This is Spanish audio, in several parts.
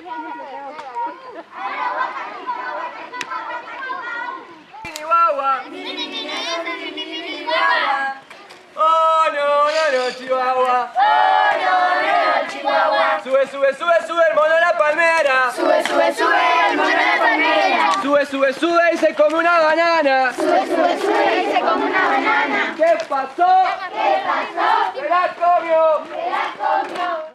Oh, no, no, no, Chihuahua. Oh, no, no, no, Chihuahua. Sube, sube, sube, sube el mono a la palmera. Sube, sube, sube el mono a la palmera. Sube, sube, sube y se come una banana. Sube, sube, sube y se come una banana. ¿Qué pasó? ¿Qué pasó? ¡Se la comió! Se la comió.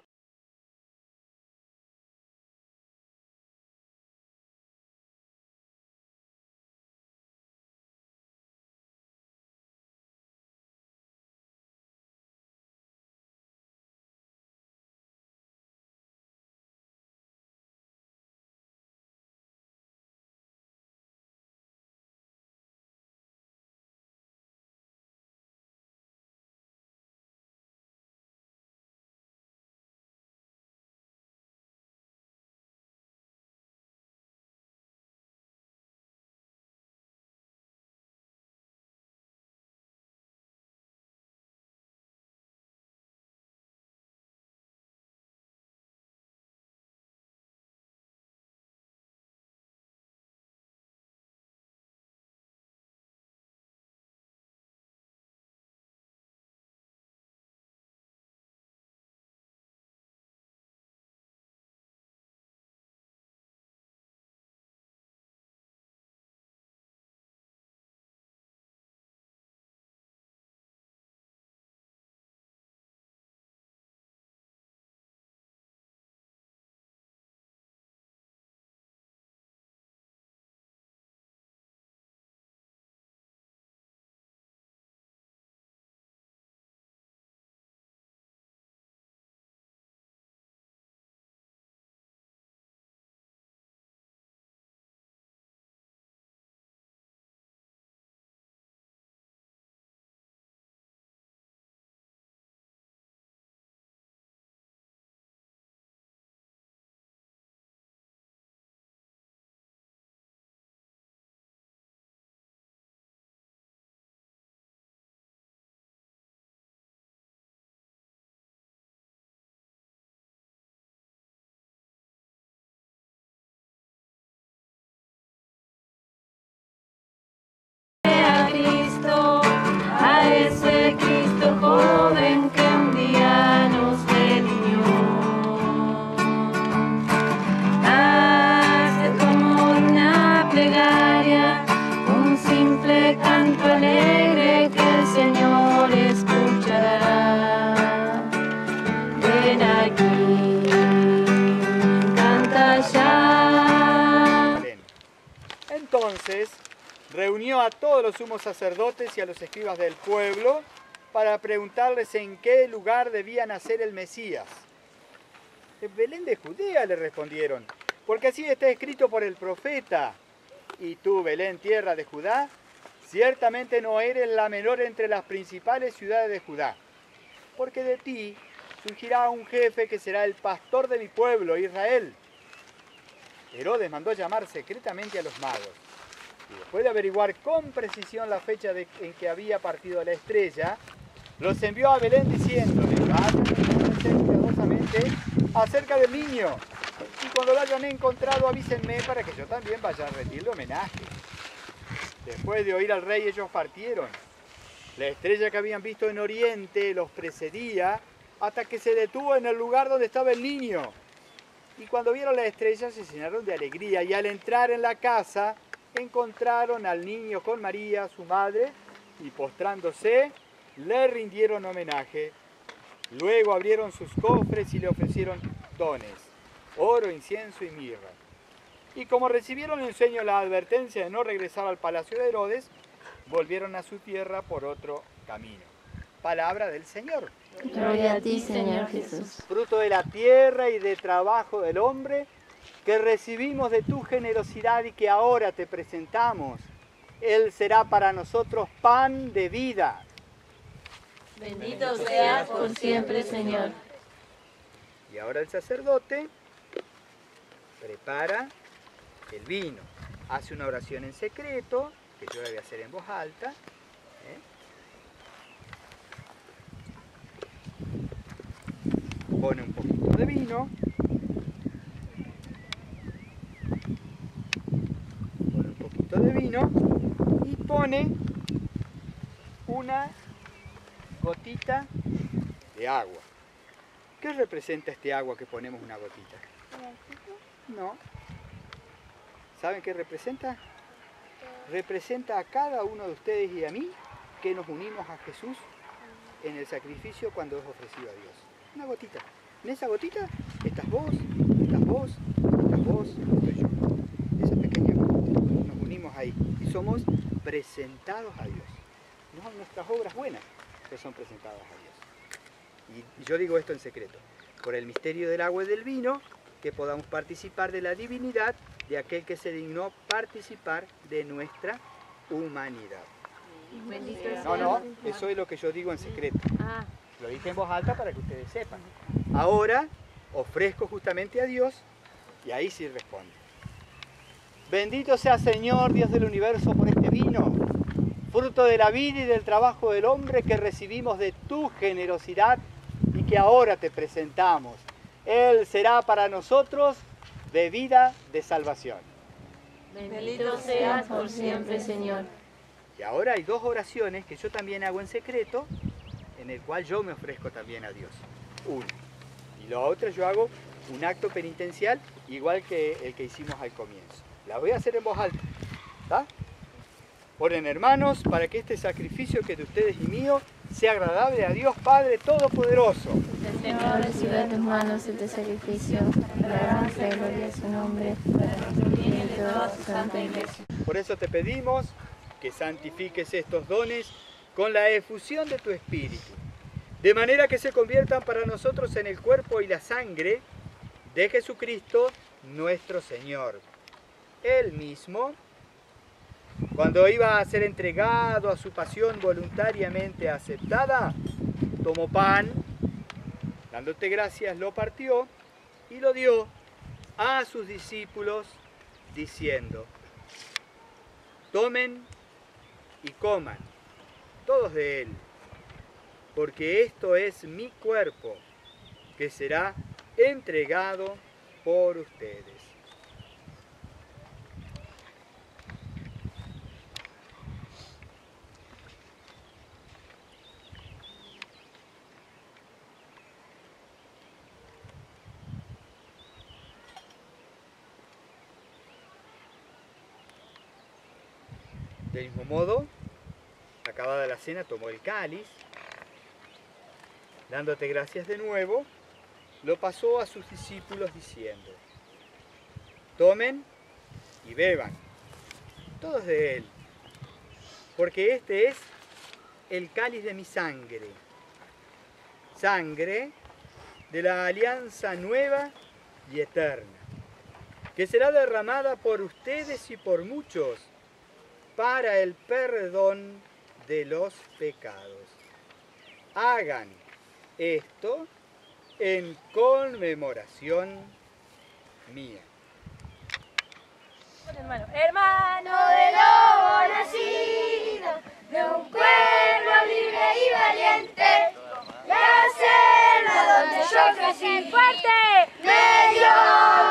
Entonces reunió a todos los sumos sacerdotes y a los escribas del pueblo para preguntarles en qué lugar debía nacer el Mesías. En Belén de Judea, le respondieron, porque así está escrito por el profeta. Y tú, Belén, tierra de Judá, ciertamente no eres la menor entre las principales ciudades de Judá, porque de ti surgirá un jefe que será el pastor de mi pueblo, Israel. Herodes mandó llamar secretamente a los magos, y después de averiguar con precisión la fecha en que había partido la estrella, los envió a Belén diciéndole, vayan cuidadosamente acerca del niño, y cuando lo hayan encontrado avísenme para que yo también vaya a rendirle homenaje. Después de oír al rey, ellos partieron. La estrella que habían visto en oriente los precedía hasta que se detuvo en el lugar donde estaba el niño. Y cuando vieron la estrella se llenaron de alegría, y al entrar en la casa encontraron al niño con María, su madre, y postrándose le rindieron homenaje. Luego abrieron sus cofres y le ofrecieron dones, oro, incienso y mirra. Y como recibieron en sueño la advertencia de no regresar al palacio de Herodes, volvieron a su tierra por otro camino. Palabra del Señor. Gloria a ti, Señor Jesús. Fruto de la tierra y de trabajo del hombre, que recibimos de tu generosidad y que ahora te presentamos. Él será para nosotros pan de vida. Bendito seas por siempre, Señor. Y ahora el sacerdote prepara el vino, hace una oración en secreto, que yo la voy a hacer en voz alta. Pone un poquito de vino vino y pone una gotita de agua. ¿Qué representa este agua que ponemos una gotita? No. ¿Saben qué representa? Representa a cada uno de ustedes y a mí que nos unimos a Jesús en el sacrificio cuando es ofrecido a Dios. Una gotita. En esa gotita estás vos, estás vos, estás vos, estoy yo. Esa pequeña gotita. Nos unimos ahí y somos presentados a Dios. No nuestras obras buenas, que son presentadas a Dios. Y yo digo esto en secreto. Por el misterio del agua y del vino, que podamos participar de la divinidad de aquel que se dignó participar de nuestra humanidad. No, eso es lo que yo digo en secreto. Lo dije en voz alta para que ustedes sepan. Ahora ofrezco justamente a Dios y ahí sí responde. Bendito sea Señor, Dios del universo, por este vino, fruto de la vida y del trabajo del hombre que recibimos de tu generosidad y que ahora te presentamos. Él será para nosotros bebida de salvación. Bendito seas por siempre, Señor. Y ahora hay dos oraciones que yo también hago en secreto, en el cual yo me ofrezco también a Dios. Una. Y la otra yo hago un acto penitencial igual que el que hicimos al comienzo. La voy a hacer en voz alta. ¿Está? Oren, hermanos, para que este sacrificio que de ustedes y mío sea agradable a Dios Padre Todopoderoso. Señor, recibe de tus manos este sacrificio, para la alabanza y gloria de su nombre, para nuestro bien y de toda su santa iglesia. Por eso te pedimos que santifiques estos dones con la efusión de tu Espíritu, de manera que se conviertan para nosotros en el cuerpo y la sangre de Jesucristo nuestro Señor. Él mismo, cuando iba a ser entregado a su pasión voluntariamente aceptada, tomó pan, dándote gracias, lo partió y lo dio a sus discípulos, diciendo: tomen y coman todos de él, porque esto es mi cuerpo, que será entregado por ustedes. Del mismo modo, acabada la cena, tomó el cáliz, dándote gracias de nuevo, lo pasó a sus discípulos diciendo: tomen y beban, todos de él, porque este es el cáliz de mi sangre, sangre de la alianza nueva y eterna, que será derramada por ustedes y por muchos, para el perdón de los pecados. Hagan esto en conmemoración mía. Hermano de lobo nacido, de un pueblo libre y valiente, la selva donde yo crecí fuerte, me dio